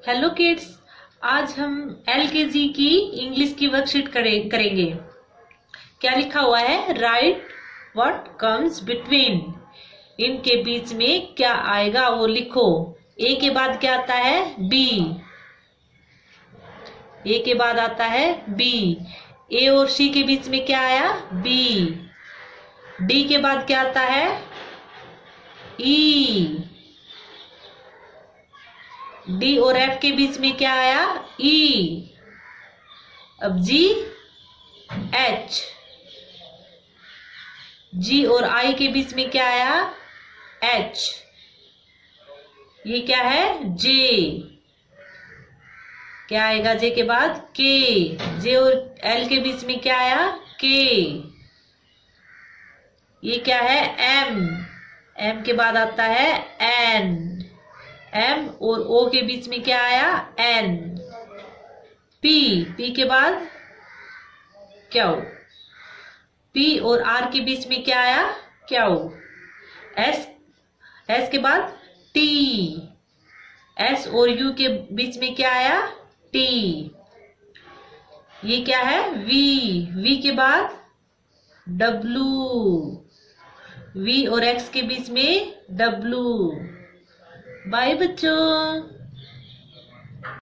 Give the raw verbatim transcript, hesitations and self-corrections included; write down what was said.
Hello kids, आज हम L के जी की इंग्लिश की वर्कशीट करेंगे। क्या लिखा हुआ है? Right what comes between. इनके बीच में क्या आएगा वो लिखो। ए के बाद क्या आता है? बी। ए के बाद आता है बी। ए और सी के बीच में क्या आया? बी। डी के बाद क्या आता है? ई। डी और एफ के बीच में क्या आया? ई। अब जी, एच। जी और आई के बीच में क्या आया? एच। ये क्या है? जे। क्या आएगा जे के बाद? के। जे और एल के बीच में क्या आया? के। ये क्या है? एम। एम के बाद आता है एन। एम और ओ के बीच में क्या आया? एन। पी। पी के बाद क्यू। पी और आर के बीच में क्या आया? क्यू। एस। एस के बाद टी। एस और यू के बीच में क्या आया? टी। ये क्या है? वी। वी के बाद डब्लू। वी और एक्स के बीच में डब्लू। बाय बच्चों।